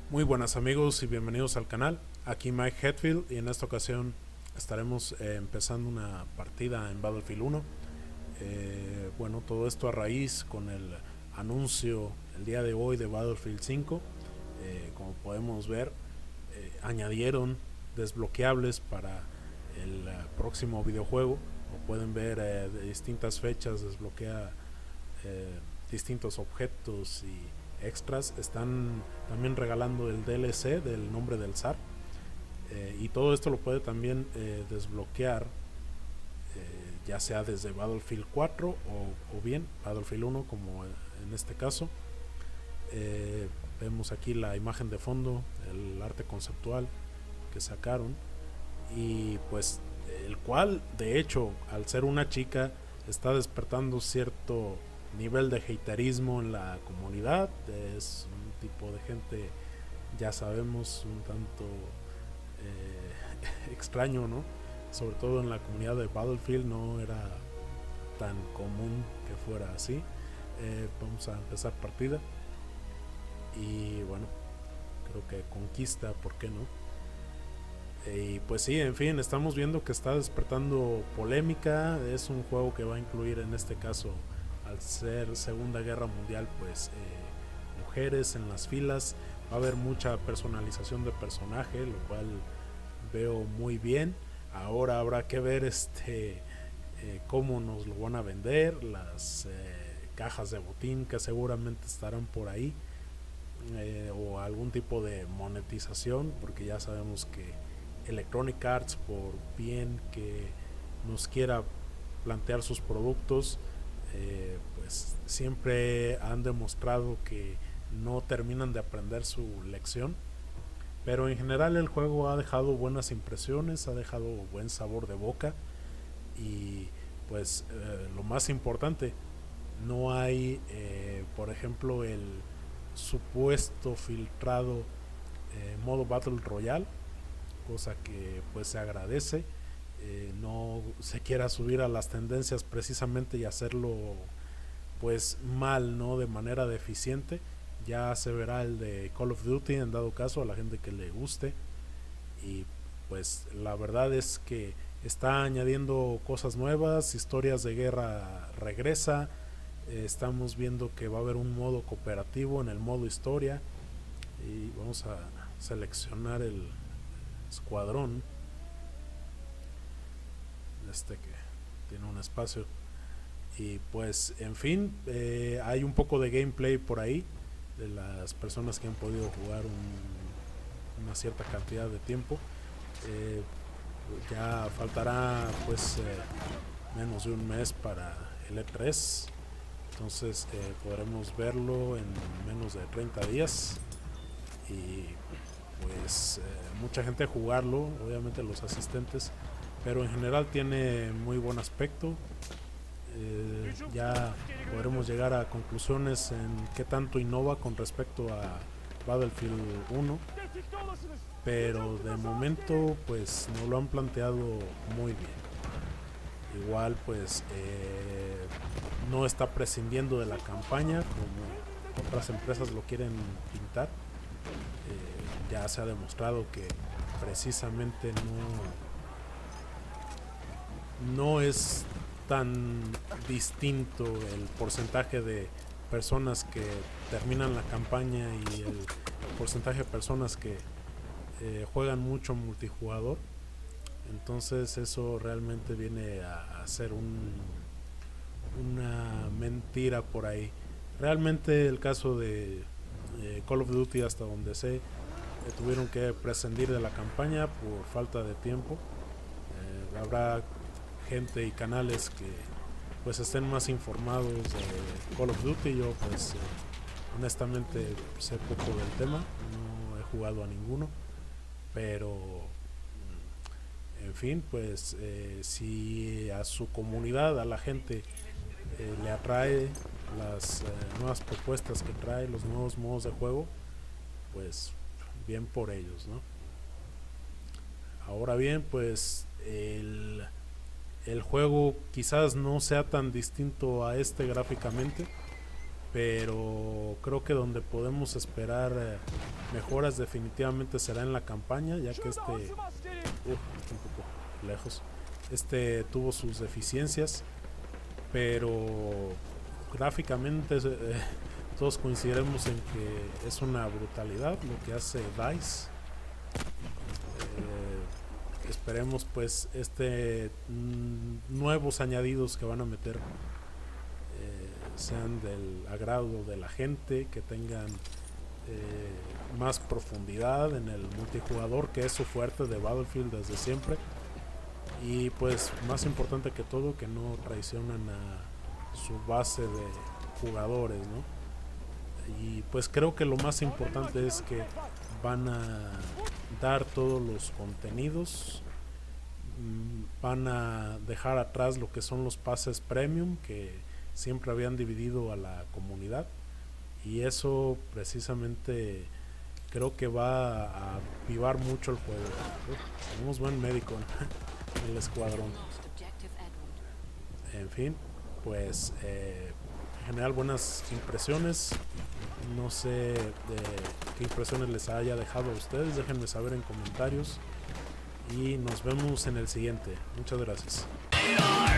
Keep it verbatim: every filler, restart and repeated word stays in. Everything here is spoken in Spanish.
Muy buenas amigos y bienvenidos al canal. Aquí Mike Hetfield y en esta ocasión estaremos eh, empezando una partida en Battlefield uno. Eh, bueno, todo esto a raíz con el anuncio el día de hoy de Battlefield cinco. Eh, como podemos ver, eh, añadieron desbloqueables para el uh, próximo videojuego. Como pueden ver, eh, de distintas fechas desbloquea eh, distintos objetos y extras. Están también regalando el D L C del nombre del zar, eh, y todo esto lo puede también eh, desbloquear, eh, ya sea desde Battlefield cuatro o, o bien Battlefield uno, como en este caso. Eh, vemos aquí la imagen de fondo, el arte conceptual que sacaron, y pues el cual de hecho, al ser una chica, está despertando cierto nivel de haterismo en la comunidad. Es un tipo de gente, ya sabemos, un tanto eh, extraño, ¿no? Sobre todo en la comunidad de Battlefield no era tan común que fuera así. Eh, vamos a empezar partida y bueno, creo que conquista, ¿por qué no? Y pues sí, en fin, estamos viendo que está despertando polémica. Es un juego que va a incluir, en este caso, al ser Segunda Guerra Mundial, pues eh, mujeres en las filas. Va a haber mucha personalización de personaje, lo cual veo muy bien. Ahora habrá que ver este eh, cómo nos lo van a vender, las eh, cajas de botín que seguramente estarán por ahí, eh, o algún tipo de monetización, porque ya sabemos que Electronic Arts, por bien que nos quiera plantear sus productos, eh, pues siempre han demostrado que no terminan de aprender su lección. Pero en general el juego ha dejado buenas impresiones, ha dejado buen sabor de boca, y pues eh, lo más importante, no hay eh, por ejemplo el supuesto filtrado eh, modo Battle Royale, cosa que pues se agradece. Eh, no se quiera subir a las tendencias precisamente y hacerlo pues mal, no de manera deficiente. Ya se verá el de Call of Duty en dado caso a la gente que le guste, y pues la verdad es que está añadiendo cosas nuevas. Historias de guerra regresa. Eh, estamos viendo que va a haber un modo cooperativo en el modo historia, y vamos a seleccionar el escuadrón este que tiene un espacio. Y pues en fin, eh, hay un poco de gameplay por ahí de las personas que han podido jugar un, una cierta cantidad de tiempo. Eh, ya faltará pues eh, menos de un mes para el E tres, entonces eh, podremos verlo en menos de treinta días, y pues eh, mucha gente a jugarlo, obviamente los asistentes, pero en general tiene muy buen aspecto. Eh, ya podremos llegar a conclusiones en qué tanto innova con respecto a Battlefield uno, pero de momento pues nos lo han planteado muy bien. Igual pues eh, no está prescindiendo de la campaña como otras empresas lo quieren pintar. Eh, ya se ha demostrado que precisamente no no es tan distinto el porcentaje de personas que terminan la campaña y el porcentaje de personas que eh, juegan mucho multijugador. Entonces eso realmente viene a, a ser un, una mentira por ahí. Realmente el caso de eh, Call of Duty, hasta donde sé, eh, tuvieron que prescindir de la campaña por falta de tiempo. Eh, habrá gente y canales que pues estén más informados de Call of Duty. Yo pues eh, honestamente sé poco del tema, no he jugado a ninguno, pero en fin, pues eh, si a su comunidad, a la gente eh, le atrae las eh, nuevas propuestas que trae, los nuevos modos de juego, pues bien por ellos, ¿no? Ahora bien, pues el el juego quizás no sea tan distinto a este gráficamente, pero creo que donde podemos esperar eh, mejoras definitivamente será en la campaña, ya que este, uh, un poco lejos, este tuvo sus deficiencias, pero gráficamente eh, todos coincidiremos en que es una brutalidad lo que hace DICE. Eh, esperemos pues este mm, nuevos añadidos que van a meter eh, sean del agrado de la gente, que tengan eh, más profundidad en el multijugador, que es su fuerte de Battlefield desde siempre, y pues más importante que todo, que no traicionan a su base de jugadores, ¿no? Y pues creo que lo más importante es que van a dar todos los contenidos, van a dejar atrás lo que son los pases premium que siempre habían dividido a la comunidad, y eso precisamente creo que va a avivar mucho el juego. Uh, tenemos buen médico en el escuadrón. En fin, pues eh, en general buenas impresiones. No sé de qué impresiones les haya dejado a ustedes, déjenme saber en comentarios y nos vemos en el siguiente. Muchas gracias.